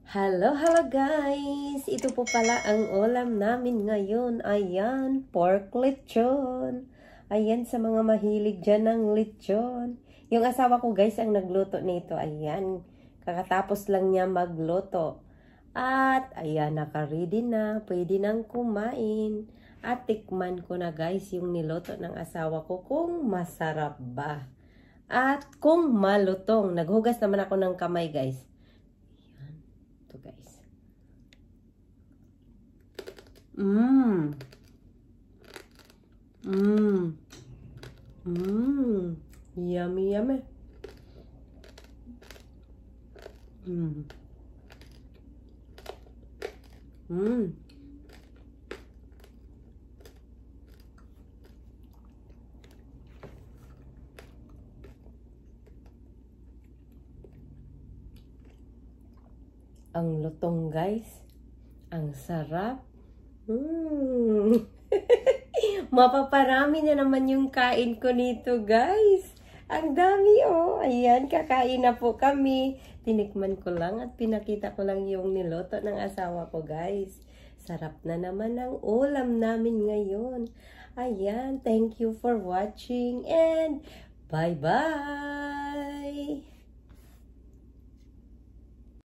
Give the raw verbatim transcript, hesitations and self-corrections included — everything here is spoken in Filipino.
Hello, hello guys! Ito po pala ang ulam namin ngayon. Ayan, pork lechon. Ayan, sa mga mahilig dyan ng lechon. Yung asawa ko guys ang nagluto nito. Ayan, kakatapos lang niya magluto. At ayan, naka-ready na. Pwede nang kumain. At tikman ko na guys yung niluto ng asawa ko kung masarap ba. At kung malutong. Naghugas naman ako ng kamay guys. Ito guys. Mmm. Mmm. Mmm. Yummy, yummy. Mmm. Mmm. Ang lutong guys. Ang sarap. Mm. Mapaparami na naman yung kain ko nito guys. Ang dami oh. Ayan, kakain na po kami. Tinikman ko lang at pinakita ko lang yung niloto ng asawa ko guys. Sarap na naman ang ulam namin ngayon. Ayan, thank you for watching and bye-bye.